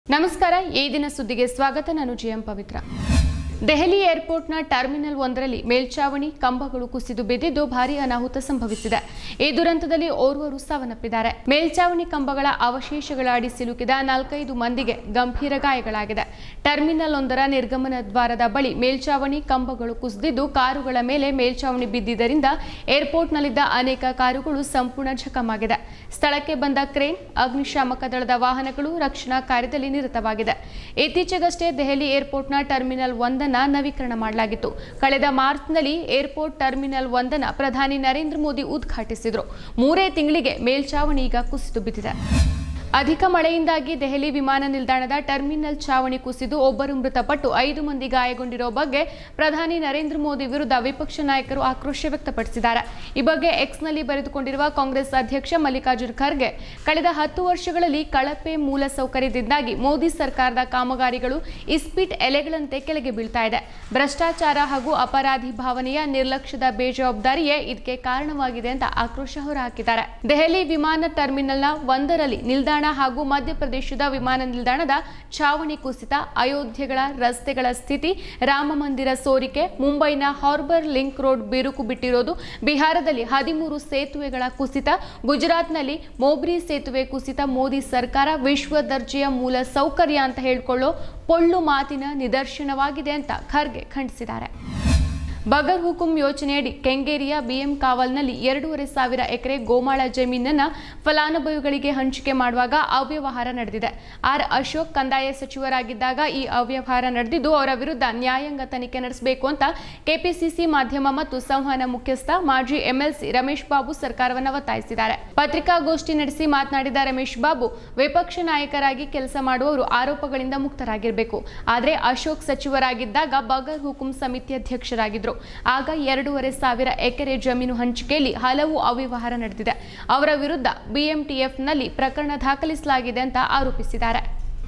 ನಮಸ್ಕಾರ ಈ ದಿನ ಸುದ್ದಿಗೆ ಸ್ವಾಗತ ನಾನು ಜಿಎಂ ಪವಿತ್ರ ದೆಹಲಿ ಏರ್ಪೋರ್ಟ್ನ ಟರ್ಮಿನಲ್ 1ರಲ್ಲಿ ಮೇಲ್ಚಾವಣಿ ಕಂಬಗಳು ಕುಸಿದು ಬಿದ್ದಿದ್ದು ಭಾರೀ ಅನಾಹುತ ಸಂಭವಿಸಿದೆ. ಈ ದುರಂತದಲ್ಲಿ ಓರ್ವರು ಸಾವನ್ನಪ್ಪಿದ್ದಾರೆ. ಮೇಲ್ಚಾವಣಿ ಕಂಬಗಳ ಅವಶೇಷಗಳ ಅಡಿ ಸಿಲುಕಿದ 4-5 ಮಂದಿಗೆ ಗಂಭೀರ ಗಾಯಗಳಾಗಿದೆ. ಟರ್ಮಿನಲ್ 1ರ ನಿರ್ಗಮನ ದ್ವಾರದ ಬಳಿ ಮೇಲ್ಚಾವಣಿ ಕಂಬಗಳು ಕುಸಿದಿದ್ದು ಕಾರುಗಳ ಮೇಲೆ ಮೇಲ್ಚಾವಣಿ ಬಿದ್ದಿದ್ದರಿಂದ ಏರ್ಪೋರ್ಟ್ನಲ್ಲಿದ್ದ ಅನೇಕ ಕಾರುಗಳು ಸಂಪೂರ್ಣ ಜಖಮಾಗಿದೆ. ಸ್ಥಳಕ್ಕೆ ಬಂದ ಕ್ರೇನ್, ಅಗ್ನಿಶಾಮಕ ದಳದ ವಾಹನಗಳು ರಕ್ಷಣಾ ಕಾರ್ಯದಲ್ಲಿ ನಿರತವಾಗಿದೆ. ಇತ್ತೀಚೆಗಷ್ಟೇ ದೆಹಲಿ ಏರ್ಪೋರ್ಟ್ನ ಟರ್ಮಿನಲ್ 1 ನವೀಕರಣ ಮಾಡಲಾಗಿತ್ತು. ಕಳೆದ ಮಾರ್ಚ್ನಲ್ಲಿ ಏರ್ಪೋರ್ಟ್ ಟರ್ಮಿನಲ್ 1 ಪ್ರಧಾನಿ ನರೇಂದ್ರ ಮೋದಿ ಉದ್ಘಾಟಿಸಿದರು. 3 ತಿಂಗಳಿಗೆ ಮೇಲ್ಚಾವಣಿ ಈಗ ಕುಸಿದು ಬಿದ್ದಿದೆ. ಅಧಿಕ ಮಳೆಯಿಂದಾಗಿ ದೆಹಲಿ ವಿಮಾನ ನಿಲ್ದಾಣದ ಟರ್ಮಿನಲ್ ಚಾವಣಿ ಕುಸಿದು ಒಬ್ಬರು ಮೃತಪಟ್ಟು 5 ಮಂದಿ ಗಾಯಗೊಂಡಿರುವ ಬಗ್ಗೆ ಪ್ರಧಾನಿ ನರೇಂದ್ರ ಮೋದಿ ವಿರುದ್ಧ ವಿಪಕ್ಷ ನಾಯಕರು ಆಕ್ರೋಶ ವ್ಯಕ್ತಪಡಿಸಿದ್ದಾರೆ. ಈ ಬಗ್ಗೆ ಎಕ್ಸ್ನಲ್ಲಿ ಬರೆದುಕೊಂಡಿರುವ ಕಾಂಗ್ರೆಸ್ ಅಧ್ಯಕ್ಷ ಮಲ್ಲಿಕಾರ್ಜುನ್ ಖರ್ಗೆ, ಕಳೆದ 10 ವರ್ಷಗಳಲ್ಲಿ ಕಳಪೆ ಮೂಲಸೌಕರ್ಯದಿಂದಾಗಿ ಮೋದಿ ಸರ್ಕಾರದ ಕಾಮಗಾರಿಗಳು ಇಸ್ಪೀಟ್ ಎಲೆಗಳಂತೆ ಕೆಳಗೆ ಬೀಳ್ತಾ ಇದೆ. ಭ್ರಷ್ಟಾಚಾರ ಹಾಗೂ ಅಪರಾಧಿ ಭಾವನೆಯ ನಿರ್ಲಕ್ಷ್ಯದ ಬೇಜವಾಬ್ದಾರಿಯೇ ಇದಕ್ಕೆ ಕಾರಣವಾಗಿದೆ ಅಂತ ಆಕ್ರೋಶ ಹೊರಹಾಕಿದ್ದಾರೆ. ದೆಹಲಿ ವಿಮಾನ ಟರ್ಮಿನಲ್ನ 1ರಲ್ಲಿ ನಿಲ್ದಾಣ ಹಾಗೂ ಮಧ್ಯಪ್ರದೇಶದ ವಿಮಾನ ನಿಲ್ದಾಣದ ಛಾವಣಿ ಕುಸಿತ, ಅಯೋಧ್ಯೆಗಳ ರಸ್ತೆಗಳ ಸ್ಥಿತಿ, ರಾಮ ಮಂದಿರ ಸೋರಿಕೆ, ಮುಂಬೈನ ಹಾರ್ಬರ್ ಲಿಂಕ್ ರೋಡ್ ಬಿರುಕು ಬಿಟ್ಟಿರೋದು, ಬಿಹಾರದಲ್ಲಿ 13 ಸೇತುವೆಗಳ ಕುಸಿತ, ಗುಜರಾತ್ನಲ್ಲಿ ಮೋಬ್ರಿ ಸೇತುವೆ ಕುಸಿತ ಮೋದಿ ಸರ್ಕಾರ ವಿಶ್ವ ದರ್ಜೆಯ ಮೂಲ ಸೌಕರ್ಯ ಅಂತ ಹೇಳಿಕೊಳ್ಳೋ ಪೊಳ್ಳು ಮಾತಿನ ನಿದರ್ಶನವಾಗಿದೆ ಅಂತ ಖರ್ಗೆ ಖಂಡಿಸಿದ್ದಾರೆ. ಬಗರ್ ಹುಕುಂ ಯೋಜನೆಯಡಿ ಕೆಂಗೇರಿಯ ಬಿಎಂ ಕಾವಲ್ನಲ್ಲಿ 2,500 ಎಕರೆ ಗೋಮಾಳ ಜಮೀನನ್ನು ಫಲಾನುಭವಿಗಳಿಗೆ ಹಂಚಿಕೆ ಮಾಡುವಾಗ ಅವ್ಯವಹಾರ ನಡೆದಿದೆ. ಆರ್ ಅಶೋಕ್ ಕಂದಾಯ ಸಚಿವರಾಗಿದ್ದಾಗ ಈ ಅವ್ಯವಹಾರ ನಡೆದಿದ್ದು ಅವರ ವಿರುದ್ಧ ನ್ಯಾಯಾಂಗ ತನಿಖೆ ನಡೆಸಬೇಕು ಅಂತ ಕೆಪಿಸಿಸಿ ಮಾಧ್ಯಮ ಮತ್ತು ಸಂವಹನ ಮುಖ್ಯಸ್ಥ ಮಾಜಿ ಎಂಎಲ್ಸಿ ರಮೇಶ್ ಬಾಬು ಸರ್ಕಾರವನ್ನು ಒತ್ತಾಯಿಸಿದ್ದಾರೆ. ಪತ್ರಿಕಾಗೋಷ್ಠಿ ನಡೆಸಿ ಮಾತನಾಡಿದ ರಮೇಶ್ ಬಾಬು, ವಿಪಕ್ಷ ನಾಯಕರಾಗಿ ಕೆಲಸ ಮಾಡುವವರು ಆರೋಪಗಳಿಂದ ಮುಕ್ತರಾಗಿರಬೇಕು. ಆದರೆ ಅಶೋಕ್ ಸಚಿವರಾಗಿದ್ದಾಗ ಬಗರ್ ಹುಕುಂ ಸಮಿತಿ ಅಧ್ಯಕ್ಷರಾಗಿದ್ದರು. ಆಗ 2,500 ಎಕರೆ ಜಮೀನು ಹಂಚಿಕೆಯಲ್ಲಿ ಹಲವು ಅವ್ಯವಹಾರ ನಡೆದಿದೆ. ಅವರ ವಿರುದ್ಧ ಬಿಎಂಟಿಎಫ್ನಲ್ಲಿ ಪ್ರಕರಣ ದಾಖಲಿಸಲಾಗಿದೆ ಅಂತ ಆರೋಪಿಸಿದ್ದಾರೆ.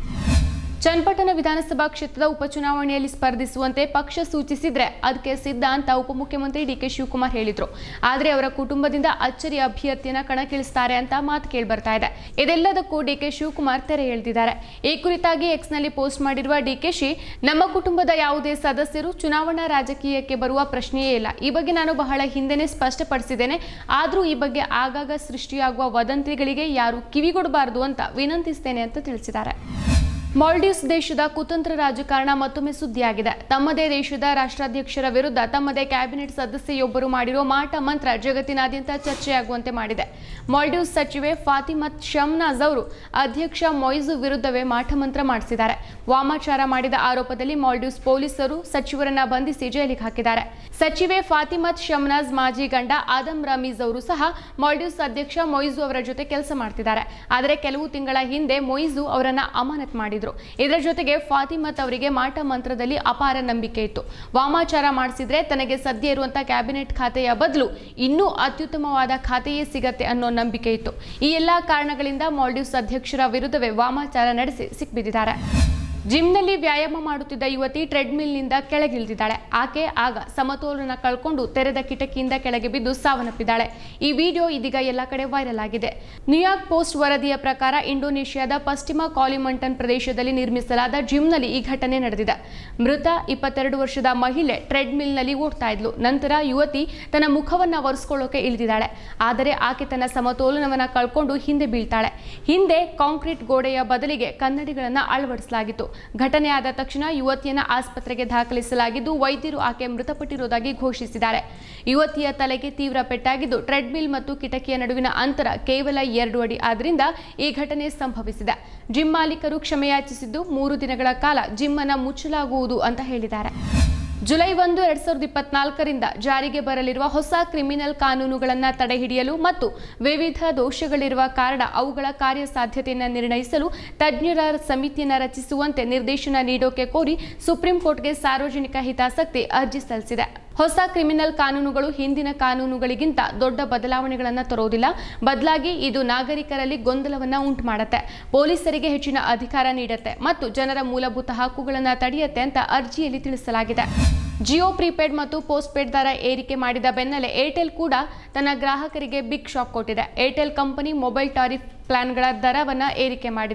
ಚನ್ನಪಟ್ಟಣ ವಿಧಾನಸಭಾ ಕ್ಷೇತ್ರದ ಉಪಚುನಾವಣೆಯಲ್ಲಿ ಸ್ಪರ್ಧಿಸುವಂತೆ ಪಕ್ಷ ಸೂಚಿಸಿದ್ರೆ ಅದಕ್ಕೆ ಸಿದ್ಧ ಅಂತ ಉಪಮುಖ್ಯಮಂತ್ರಿ ಡಿಕೆ ಶಿವಕುಮಾರ್ ಹೇಳಿದ್ರು. ಆದರೆ ಅವರ ಕುಟುಂಬದಿಂದ ಅಚ್ಚರಿ ಅಭ್ಯರ್ಥಿಯನ್ನ ಕಣಕ್ಕಿಳಿಸ್ತಾರೆ ಅಂತ ಮಾತು ಕೇಳಿಬರ್ತಾ ಇದೆ. ಇದೆಲ್ಲದಕ್ಕೂ ಡಿಕೆ ಶಿವಕುಮಾರ್ ತೆರೆ ಎಳೆದಿದ್ದಾರೆ. ಈ ಕುರಿತಾಗಿ ಎಕ್ಸ್ನಲ್ಲಿ ಪೋಸ್ಟ್ ಮಾಡಿರುವ ಡಿಕೆಶಿ, ನಮ್ಮ ಕುಟುಂಬದ ಯಾವುದೇ ಸದಸ್ಯರು ಚುನಾವಣಾ ರಾಜಕೀಯಕ್ಕೆ ಬರುವ ಪ್ರಶ್ನೆಯೇ ಇಲ್ಲ. ಈ ಬಗ್ಗೆ ನಾನು ಬಹಳ ಹಿಂದೆನೇ ಸ್ಪಷ್ಟಪಡಿಸಿದ್ದೇನೆ. ಆದರೂ ಈ ಬಗ್ಗೆ ಆಗಾಗ ಸೃಷ್ಟಿಯಾಗುವ ವದಂತಿಗಳಿಗೆ ಯಾರು ಕಿವಿಗೊಡಬಾರದು ಅಂತ ವಿನಂತಿಸ್ತೇನೆ ಅಂತ ತಿಳಿಸಿದ್ದಾರೆ. ಮಾಲ್ಡೀವ್ಸ್ ದೇಶದ ಕುತಂತ್ರ ರಾಜಕಾರಣ ಮತ್ತೊಮ್ಮೆ ಸುದ್ದಿಯಾಗಿದೆ. ತಮ್ಮದೇ ದೇಶದ ರಾಷ್ಟ್ರಾಧ್ಯಕ್ಷರ ವಿರುದ್ಧ ತಮ್ಮದೇ ಕ್ಯಾಬಿನೆಟ್ ಸದಸ್ಯೆಯೊಬ್ಬರು ಮಾಡಿರುವ ಮಾಟ ಮಂತ್ರ ಜಗತ್ತಿನಾದ್ಯಂತ ಚರ್ಚೆಯಾಗುವಂತೆ ಮಾಡಿದೆ. ಮಾಲ್ಡೀವ್ಸ್ ಸಚಿವೆ ಫಾತಿಮತ್ ಶಮ್ನಾಜ್ ಅವರು ಅಧ್ಯಕ್ಷ ಮೊಯ್ಸು ವಿರುದ್ಧವೇ ಮಾಟ ಮಂತ್ರ ಮಾಡಿಸಿದ್ದಾರೆ. ವಾಮಾಚಾರ ಮಾಡಿದ ಆರೋಪದಲ್ಲಿ ಮಾಲ್ಡೀವ್ಸ್ ಪೊಲೀಸರು ಸಚಿವರನ್ನ ಬಂಧಿಸಿ ಜೈಲಿಗೆ ಹಾಕಿದ್ದಾರೆ. ಸಚಿವೆ ಫಾತಿಮತ್ ಶಮ್ನಾಜ್ ಮಾಜಿ ಗಂಡ ಆದಮ್ ರಮೀಜ್ ಅವರು ಸಹ ಮಾಲ್ಡೀವ್ಸ್ ಅಧ್ಯಕ್ಷ ಮೊಯ್ಸು ಅವರ ಜೊತೆ ಕೆಲಸ ಮಾಡ್ತಿದ್ದಾರೆ. ಆದರೆ ಕೆಲವು ತಿಂಗಳ ಹಿಂದೆ ಮೊಯ್ಸು ಅವರನ್ನ ಅಮಾನತ್ ಮಾಡಿದ್ರು. ಇದರ ಜೊತೆಗೆ ಫಾತಿಮತ್ ಅವರಿಗೆ ಮಾಟ ಮಂತ್ರದಲ್ಲಿ ಅಪಾರ ನಂಬಿಕೆ ಇತ್ತು. ವಾಮಾಚಾರ ಮಾಡಿಸಿದ್ರೆ ತನಗೆ ಸದ್ಯ ಇರುವಂತಹ ಕ್ಯಾಬಿನೆಟ್ ಖಾತೆಯ ಬದಲು ಇನ್ನೂ ಅತ್ಯುತ್ತಮವಾದ ಖಾತೆಯೇ ಸಿಗತ್ತೆ ಅನ್ನೋ ನಂಬಿಕೆ ಇತ್ತು. ಈ ಎಲ್ಲಾ ಕಾರಣಗಳಿಂದ ಮಾಲ್ಡೀವ್ಸ್ ಅಧ್ಯಕ್ಷರ ವಿರುದ್ಧವೇ ವಾಮಾಚಾರ ನಡೆಸಿ ಸಿಕ್ಬಿದ್ದಿದ್ದಾರೆ. ಜಿಮ್ನಲ್ಲಿ ವ್ಯಾಯಾಮ ಮಾಡುತ್ತಿದ್ದ ಯುವತಿ ಟ್ರೆಡ್ಮಿಲ್ನಿಂದ ಕೆಳಗಿಳಿದಿದ್ದಾಳೆ. ಆಕೆ ಆಗ ಸಮತೋಲನ ಕಳ್ಕೊಂಡು ತೆರೆದ ಕಿಟಕಿಯಿಂದ ಕೆಳಗೆ ಬಿದ್ದು ಸಾವನ್ನಪ್ಪಿದ್ದಾಳೆ. ಈ ವಿಡಿಯೋ ಇದೀಗ ಎಲ್ಲ ಕಡೆ ವೈರಲ್ ಆಗಿದೆ. ನ್ಯೂಯಾರ್ಕ್ ಪೋಸ್ಟ್ ವರದಿಯ ಪ್ರಕಾರ ಇಂಡೋನೇಷ್ಯಾದ ಪಶ್ಚಿಮ ಕಾಲಿಮಂಟನ್ ಪ್ರದೇಶದಲ್ಲಿ ನಿರ್ಮಿಸಲಾದ ಜಿಮ್ನಲ್ಲಿ ಈ ಘಟನೆ ನಡೆದಿದೆ. ಮೃತ 22 ವರ್ಷದ ಮಹಿಳೆ ಟ್ರೆಡ್ಮಿಲ್ನಲ್ಲಿ ಓಡ್ತಾ ಇದ್ಲು. ನಂತರ ಯುವತಿ ತನ್ನ ಮುಖವನ್ನು ಒರೆಸ್ಕೊಳ್ಳೋಕೆ ಇಳಿದಿದ್ದಾಳೆ. ಆದರೆ ಆಕೆ ತನ್ನ ಸಮತೋಲನವನ್ನು ಕಳ್ಕೊಂಡು ಹಿಂದೆ ಬೀಳ್ತಾಳೆ. ಹಿಂದೆ ಕಾಂಕ್ರೀಟ್ ಗೋಡೆಯ ಬದಲಿಗೆ ಕನ್ನಡಿಗಳನ್ನು ಅಳವಡಿಸಲಾಗಿತ್ತು. ಘಟನೆ ಆದ ತಕ್ಷಣ ಯುವತಿಯನ್ನ ಆಸ್ಪತ್ರೆಗೆ ದಾಖಲಿಸಲಾಗಿದ್ದು ವೈದ್ಯರು ಆಕೆ ಮೃತಪಟ್ಟಿರುವುದಾಗಿ ಘೋಷಿಸಿದ್ದಾರೆ. ಯುವತಿಯ ತಲೆಗೆ ತೀವ್ರ ಪೆಟ್ಟಾಗಿದ್ದು ಟ್ರೆಡ್ಮಿಲ್ ಮತ್ತು ಕಿಟಕಿಯ ನಡುವಿನ ಅಂತರ ಕೇವಲ 2 ಅಡಿ. ಆದ್ದರಿಂದ ಈ ಘಟನೆ ಸಂಭವಿಸಿದೆ. ಜಿಮ್ ಮಾಲೀಕರು ಕ್ಷಮೆಯಾಚಿಸಿದ್ದು 3 ದಿನಗಳ ಕಾಲ ಜಿಮ್ ಅನ್ನು ಮುಚ್ಚಲಾಗುವುದು ಅಂತ ಹೇಳಿದ್ದಾರೆ. ಜುಲೈ 1, 2024ರಿಂದ ಜಾರಿಗೆ ಬರಲಿರುವ ಹೊಸ ಕ್ರಿಮಿನಲ್ ಕಾನೂನುಗಳನ್ನು ತಡೆಹಿಡಿಯಲು ಮತ್ತು ವಿವಿಧ ದೋಷಗಳಿರುವ ಕಾರಣ ಅವುಗಳ ಕಾರ್ಯಸಾಧ್ಯತೆಯನ್ನು ನಿರ್ಣಯಿಸಲು ತಜ್ಞರ ಸಮಿತಿಯನ್ನು ರಚಿಸುವಂತೆ ನಿರ್ದೇಶನ ನೀಡೋಕೆ ಕೋರಿ ಸುಪ್ರೀಂ ಕೋರ್ಟ್ಗೆ ಸಾರ್ವಜನಿಕ ಹಿತಾಸಕ್ತಿ ಅರ್ಜಿ ಸಲ್ಲಿಸಿದೆ. ಹೊಸ ಕ್ರಿಮಿನಲ್ ಕಾನೂನುಗಳು ಹಿಂದಿನ ಕಾನೂನುಗಳಿಗಿಂತ ದೊಡ್ಡ ಬದಲಾವಣೆಗಳನ್ನು ತರೋದಿಲ್ಲ. ಬದಲಾಗಿ ಇದು ನಾಗರಿಕರಲ್ಲಿ ಗೊಂದಲವನ್ನು ಉಂಟು ಮಾಡುತ್ತೆ, ಪೊಲೀಸರಿಗೆ ಹೆಚ್ಚಿನ ಅಧಿಕಾರ ನೀಡುತ್ತೆ ಮತ್ತು ಜನರ ಮೂಲಭೂತ ಹಕ್ಕುಗಳನ್ನು ತಡೆಯುತ್ತೆ ಅಂತ ಅರ್ಜಿಯಲ್ಲಿ ತಿಳಿಸಲಾಗಿದೆ. ಜಿಯೋ ಪ್ರೀಪೇಡ್ ಮತ್ತು ಪೋಸ್ಟ್ಪೇಡ್ ದರ ಏರಿಕೆ ಮಾಡಿದ ಬೆನ್ನಲ್ಲೇ ಏರ್ಟೆಲ್ ಕೂಡ ತನ್ನ ಗ್ರಾಹಕರಿಗೆ ಬಿಗ್ ಶಾಕ್ ಕೊಟ್ಟಿದೆ. ಏರ್ಟೆಲ್ ಕಂಪನಿ ಮೊಬೈಲ್ ಟಾರಿಫ್ ಪ್ಲಾನ್ಗಳ ದರವನ್ನು ಏರಿಕೆ ಮಾಡಿದೆ.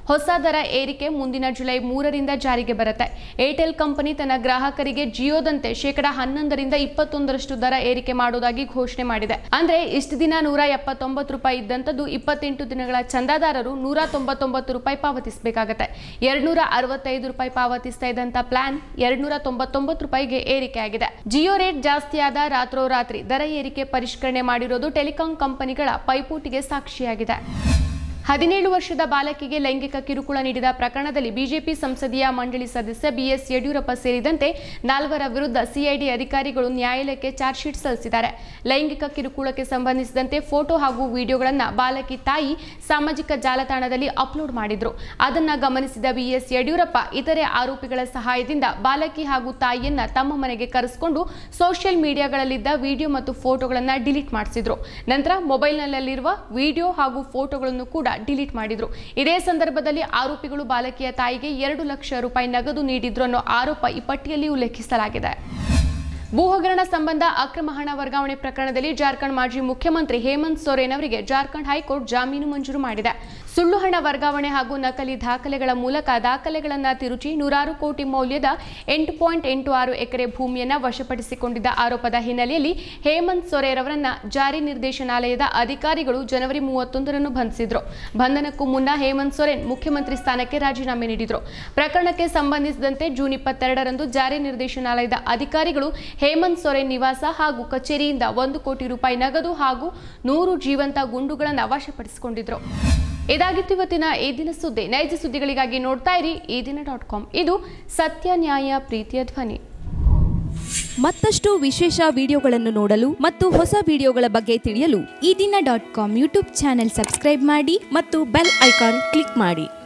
ಹೊಸ ದರ ಏರಿಕೆ ಮುಂದಿನ ಜುಲೈ 3ರಿಂದ ಜಾರಿಗೆ ಬರುತ್ತೆ. ಏರ್ಟೆಲ್ ಕಂಪನಿ ತನ್ನ ಗ್ರಾಹಕರಿಗೆ ಜಿಯೋದಂತೆ 11% 21% ದರ ಏರಿಕೆ ಮಾಡುವುದಾಗಿ ಘೋಷಣೆ ಮಾಡಿದೆ. ಅಂದ್ರೆ ಇಷ್ಟು ದಿನ ₹179 ಇದ್ದಂಥದ್ದು 28 ದಿನಗಳ ಚಂದಾದಾರರು ₹199 ಪಾವತಿಸಬೇಕಾಗುತ್ತೆ. ₹265 ಪಾವತಿಸ್ತಾ ಇದ್ದಂತ ಪ್ಲಾನ್ ₹299ಗೆ ಏರಿಕೆಯಾಗಿದೆ. ಜಿಯೋ ರೇಟ್ ಜಾಸ್ತಿಯಾದ ರಾತ್ರೋರಾತ್ರಿ ದರ ಏರಿಕೆ ಪರಿಷ್ಕರಣೆ ಮಾಡಿರೋದು ಟೆಲಿಕಾಂ ಕಂಪನಿಗಳ ಪೈಪೋಟಿಗೆ ಸಾಕ್ಷಿಯಾಗಿದೆ. 17 ವರ್ಷದ ಬಾಲಕಿಗೆ ಲೈಂಗಿಕ ಕಿರುಕುಳ ನೀಡಿದ ಪ್ರಕರಣದಲ್ಲಿ ಬಿಜೆಪಿ ಸಂಸದೀಯ ಮಂಡಳಿ ಸದಸ್ಯ ಬಿಎಸ್ ಯಡಿಯೂರಪ್ಪ ಸೇರಿದಂತೆ 4 ವಿರುದ್ಧ ಸಿಐಡಿ ಅಧಿಕಾರಿಗಳು ನ್ಯಾಯಾಲಯಕ್ಕೆ ಚಾರ್ಜ್ ಶೀಟ್ ಸಲ್ಲಿಸಿದ್ದಾರೆ. ಲೈಂಗಿಕ ಕಿರುಕುಳಕ್ಕೆ ಸಂಬಂಧಿಸಿದಂತೆ ಫೋಟೋ ಹಾಗೂ ವಿಡಿಯೋಗಳನ್ನು ಬಾಲಕಿ ತಾಯಿ ಸಾಮಾಜಿಕ ಜಾಲತಾಣದಲ್ಲಿ ಅಪ್ಲೋಡ್ ಮಾಡಿದ್ರು. ಅದನ್ನ ಗಮನಿಸಿದ ಬಿಎಸ್ ಯಡಿಯೂರಪ್ಪ ಇತರೆ ಆರೋಪಿಗಳ ಸಹಾಯದಿಂದ ಬಾಲಕಿ ಹಾಗೂ ತಾಯಿಯನ್ನ ತಮ್ಮ ಮನೆಗೆ ಕರೆಸಿಕೊಂಡು ಸೋಷಿಯಲ್ ಮೀಡಿಯಾಗಳಲ್ಲಿದ್ದ ವಿಡಿಯೋ ಮತ್ತು ಫೋಟೋಗಳನ್ನು ಡಿಲೀಟ್ ಮಾಡಿಸಿದ್ರು. ನಂತರ ಮೊಬೈಲ್ನಲ್ಲಿರುವ ವಿಡಿಯೋ ಹಾಗೂ ಫೋಟೋಗಳನ್ನು ಕೂಡ ಡಿಲೀಟ್ ಮಾಡಿದ್ರು. ಇದೇ ಸಂದರ್ಭದಲ್ಲಿ ಆರೋಪಿಗಳು ಬಾಲಕಿಯ ತಾಯಿಗೆ ₹2 ಲಕ್ಷ ನಗದು ನೀಡಿದ್ರು ಅನ್ನೋ ಆರೋಪ ಈ ಪಟ್ಟಿಯಲ್ಲಿ ಉಲ್ಲೇಖಿಸಲಾಗಿದೆ. ಭೂ ಹಗರಣ ಸಂಬಂಧ ಅಕ್ರಮ ಹಣ ವರ್ಗಾವಣೆ ಪ್ರಕರಣದಲ್ಲಿ ಜಾರ್ಖಂಡ್ ಮಾಜಿ ಮುಖ್ಯಮಂತ್ರಿ ಹೇಮಂತ್ ಸೊರೇನ್ ಅವರಿಗೆ ಜಾರ್ಖಂಡ್ ಹೈಕೋರ್ಟ್ ಜಾಮೀನು ಮಂಜೂರು ಮಾಡಿದೆ. ಸುಳ್ಳು ಹಣ ವರ್ಗಾವಣೆ ಹಾಗೂ ನಕಲಿ ದಾಖಲೆಗಳ ಮೂಲಕ ದಾಖಲೆಗಳನ್ನು ತಿರುಚಿ 100 ಕೋಟಿ ಮೌಲ್ಯದ 8.86 ಎಕರೆ ಭೂಮಿಯನ್ನು ವಶಪಡಿಸಿಕೊಂಡಿದ್ದ ಆರೋಪದ ಹಿನ್ನೆಲೆಯಲ್ಲಿ ಹೇಮಂತ್ ಸೊರೇನ್ ಅವರನ್ನ ಜಾರಿ ನಿರ್ದೇಶನಾಲಯದ ಅಧಿಕಾರಿಗಳು ಜನವರಿ 31ರಂದು ಬಂಧಿಸಿದ್ರು. ಬಂಧನಕ್ಕೂ ಮುನ್ನ ಹೇಮಂತ್ ಸೊರೇನ್ ಮುಖ್ಯಮಂತ್ರಿ ಸ್ಥಾನಕ್ಕೆ ರಾಜೀನಾಮೆ ನೀಡಿದ್ರು. ಪ್ರಕರಣಕ್ಕೆ ಸಂಬಂಧಿಸಿದಂತೆ ಜೂನ್ 22ರಂದು ಜಾರಿ ನಿರ್ದೇಶನಾಲಯದ ಅಧಿಕಾರಿಗಳು ಹೇಮಂತ್ ಸೊರೇನ್ ನಿವಾಸ ಹಾಗೂ ಕಚೇರಿಯಿಂದ ₹1 ಕೋಟಿ ನಗದು ಹಾಗೂ 100 ಜೀವಂತ ಗುಂಡುಗಳನ್ನು ವಶಪಡಿಸಿಕೊಂಡಿದ್ರು. ಇದಾಗಿತ್ತು ಇವತ್ತಿನ ಈ ದಿನ ಸುದ್ದಿ. ನೈಜ ಸುದ್ದಿಗಳಿಗಾಗಿ ನೋಡ್ತಾ ಇರಿ eDina.com. ಇದು ಸತ್ಯ, ನ್ಯಾಯ, ಪ್ರೀತಿಯ ಧ್ವನಿ. ಮತ್ತಷ್ಟು ವಿಶೇಷ ವಿಡಿಯೋಗಳನ್ನು ನೋಡಲು ಮತ್ತು ಹೊಸ ವಿಡಿಯೋಗಳ ಬಗ್ಗೆ ತಿಳಿಯಲು eDina.com ಯೂಟ್ಯೂಬ್ ಚಾನೆಲ್ ಸಬ್ಸ್ಕ್ರೈಬ್ ಮಾಡಿ ಮತ್ತು ಬೆಲ್ ಐಕಾನ್ ಕ್ಲಿಕ್ ಮಾಡಿ.